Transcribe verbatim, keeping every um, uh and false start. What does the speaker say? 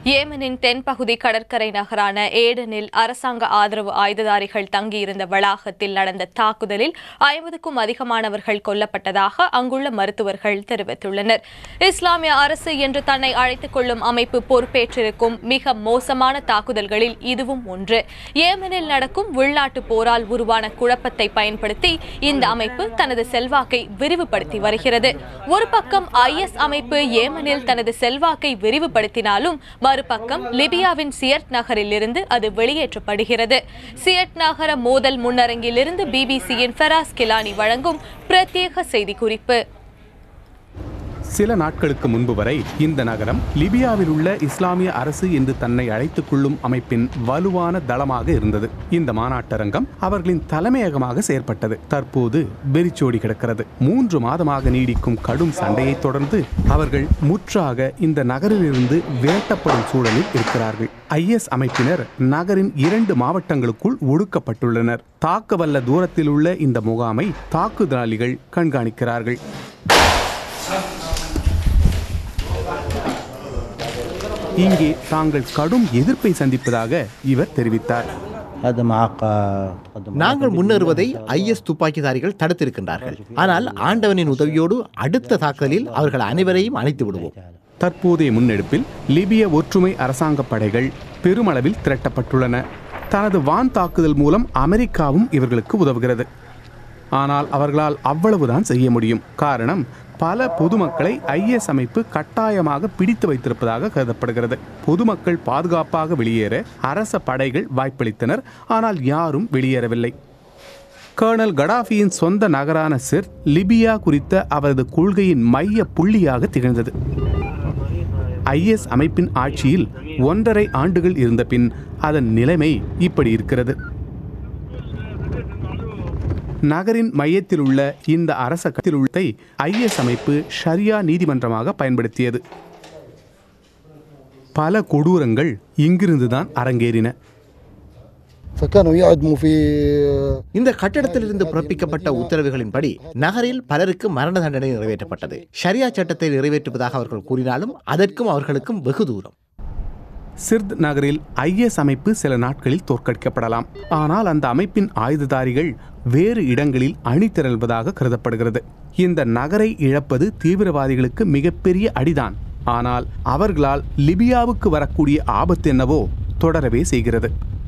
ஏமனின் தென்பகுதி கடற்கரை நகரான ஏடனில் அரசாங்க ஆதரவு ஆயுததாரிகள் தங்கியிருந்த வளாகத்தில் நடந்த தாக்குதலில் ஐம்பதுக்கும் அதிகமானவர்கள் கொல்லப்பட்டதாக அங்குள்ள மருத்துவர்கள் தெரிவித்துள்ளனர். இஸ்லாமிய அரசு என்று தன்னை அழைத்துக் கொள்ளும் அமைப்பு பொறுப்பேற்றிருக்கும் மிக மோசமான தாக்குதல்களில் இதுவும் ஒன்று. ஏமனில் நடக்கும் உள்நாட்டு போரால் உருவான குழப்பத்தை பயன்படுத்தி இந்த அமைப்பு தனது செல்வாக்கை விரிவுபடுத்தி வருகிறது. ஒரு பக்கம் ஐ எஸ் அமைப்பு ஏமனில் தனது செல்வாக்கை விரிவுபடுத்தினாலும் மறுபக்கம் லிபியாவின் சியர்ட் நகரில் இருந்து அது வெளியேற்றப்படுகிறது. சியர்ட் நகர மோதல் முன்னரங்கிலிருந்து பிபிசியின் ஃபராஸ் கிலானி வழங்கும் பிரத்யேக செய்திக்குறிப்பு. சில நாட்களுக்கு முன்பு வரை இந்த நகரம் லிபியாவில் உள்ள இஸ்லாமிய அரசு என்று தன்னை அழைத்துக் கொள்ளும் அமைப்பின் வலுவான தளமாக இருந்தது. இந்த மாநாட்டரங்கம் அவர்களின் தலைமையகமாக செயற்பட்டது. தற்போது வெறிச்சோடி கிடக்கிறது. மூன்று மாதமாக நீடிக்கும் கடும் சண்டையை தொடர்ந்து அவர்கள் முற்றாக இந்த நகரிலிருந்து விரட்டப்படும் சூழலில் இருக்கிறார்கள். ஐ எஸ் அமைப்பினர் நகரின் இரண்டு மாவட்டங்களுக்குள் ஒடுக்கப்பட்டுள்ளனர். தாக்கவல்ல தூரத்தில் உள்ள இந்த முகாமை தாக்குதலாளிகள் கண்காணிக்கிறார்கள். இங்கே தாங்கள் கடும் எதிர்ப்பை சந்திப்பதாக இவர் தெரிவித்தார். நாங்கள் முன்னேறுவதை ஐ எஸ் துப்பாக்கிதாரிகள் தடுத்திருக்கின்றார்கள். ஆனால் ஆண்டவனின் உதவியோடு அடுத்த தாக்குதலில் அவர்கள் அனைவரையும் அணைத்து விடுவோம். தற்போதைய முன்னெடுப்பில் லிபிய ஒற்றுமை அரசாங்க படைகள் பெருமளவில் திரட்டப்பட்டுள்ளன. தனது வான் தாக்குதல் மூலம் அமெரிக்காவும் இவர்களுக்கு உதவுகிறது. ஆனால் அவர்களால் அவ்வளவுதான் செய்ய முடியும். காரணம், பல பொதுமக்களை ஐ எஸ் அமைப்பு கட்டாயமாக பிடித்து வைத்திருப்பதாக கருதப்படுகிறது. பொதுமக்கள் பாதுகாப்பாக வெளியேற அரச படைகள் வாய்ப்பளித்தனர். ஆனால் யாரும் வெளியேறவில்லை. கர்னல் கடாஃபியின் சொந்த நகரான சிர்த் லிபியா குறித்த அவரது கொள்கையின் மைய புள்ளியாக திகழ்ந்தது. ஐ எஸ் அமைப்பின் ஆட்சியில் ஒன்றரை ஆண்டுகள் இருந்த பின் அதன் நிலைமை இப்படி இருக்கிறது. நகரின் மையத்தில் உள்ள இந்த அரச கட்டிலுள்ளத்தை ஐ எஸ் அமைப்பு ஷரியா நீதிமன்றமாக பயன்படுத்தியது. பல கொடூரங்கள் இங்கிருந்துதான் அரங்கேறின. இந்த கட்டடத்திலிருந்து பிறப்பிக்கப்பட்ட உத்தரவுகளின்படி நகரில் பலருக்கு மரண தண்டனை நிறைவேற்றப்பட்டது. ஷரியா சட்டத்தை நிறைவேற்றுவதாக அவர்கள் கூறினாலும் அதற்கும் அவர்களுக்கும் வெகு தூரம். சிர்த் நகரில் ஐ எஸ் அமைப்பு சில நாட்களில் தோற்கடிக்கப்படலாம். ஆனால் அந்த அமைப்பின் ஆயுததாரிகள் வேறு இடங்களில் அணி திரள்வதாக கருதப்படுகிறது. இந்த நகரை இழப்பது தீவிரவாதிகளுக்கு மிகப்பெரிய அடிதான். ஆனால் அவர்களால் லிபியாவுக்கு வரக்கூடிய ஆபத்து என்னவோ தொடரவே செய்கிறது.